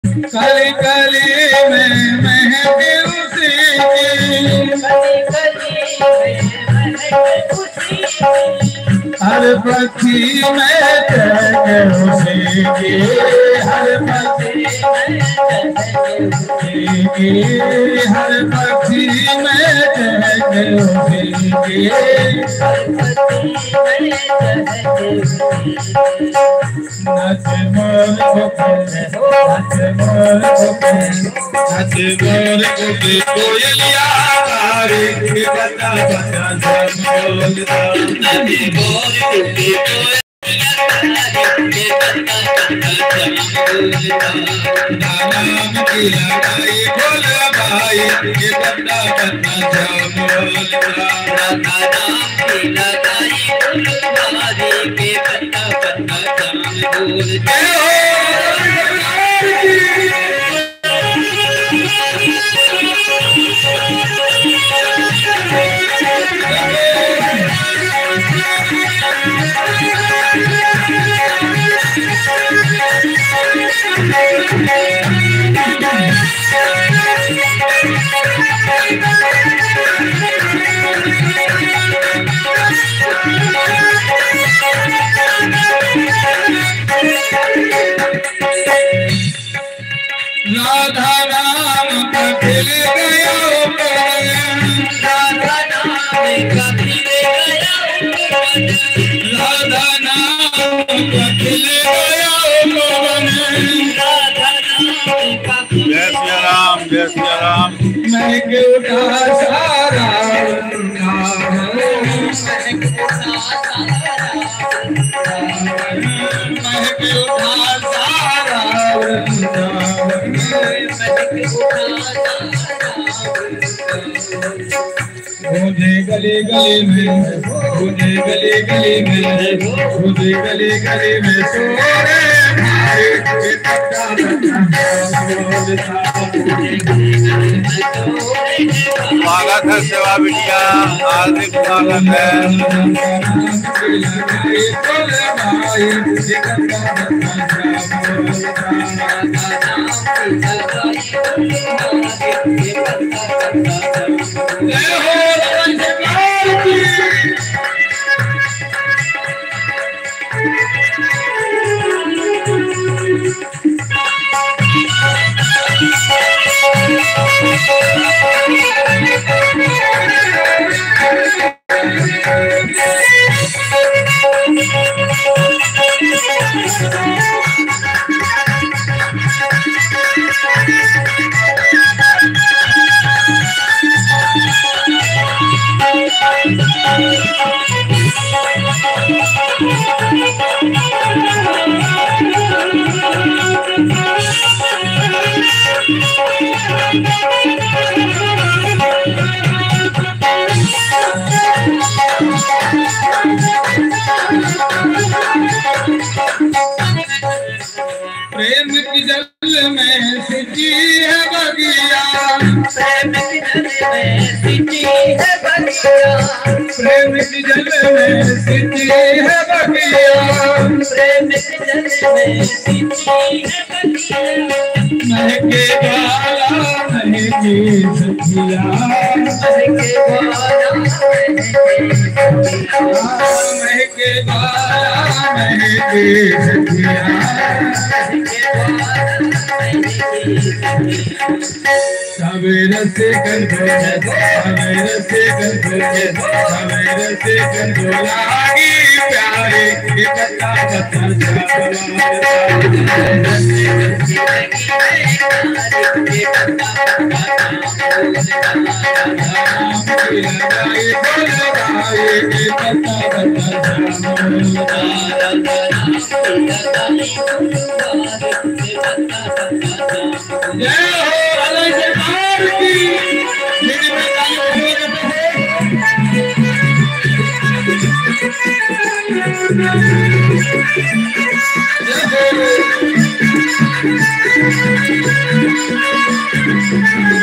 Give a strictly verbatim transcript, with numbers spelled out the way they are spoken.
कली कली में महके उसी की, कली कली में महके उसी की, हर पक्षी में चहके उसी की, हर पक्षी में चहके उसी की, हर पक्षी में चहके उसी की, हर पक्षी में चहके उसी की। नच मोर गोपे, नच मोर गोपे, नच मोर गोपे कोयलिया रे, बता बता बोलता। नच मोर गोपे कोयलिया रे, बता बता बोलता। नाम की लगाई बोल भाई, ये बता बता बोलता। नाम की लगाई बोल भाई, ये बता बता बोलता। राधा नाम कभी गया, राधा नाम कभी गया, राधा नाम कभी गया, राधा नाम कभी। जय श्री राम, जय श्री राम। मैं क्यों उठा सारा मुझे गली गली में, मुझे गली गली में, मुझे गली गली में सोरे भाई, स्वागत है सेवा बिटिया, हार्दिक स्वागत है। प्रेम की जल में सिंची है बगिया, प्रेम की जल में सिंची है बगिया, प्रेम की जल में सिंची है बगिया, प्रेम की जल में सिंची है बगिया। महके बाला महके सखिया, महके बाला महके बाला महके सखिया, सवेरे से कर सवेरे से कर सवेरे से कर लागी प्यारे, ये बता बता जय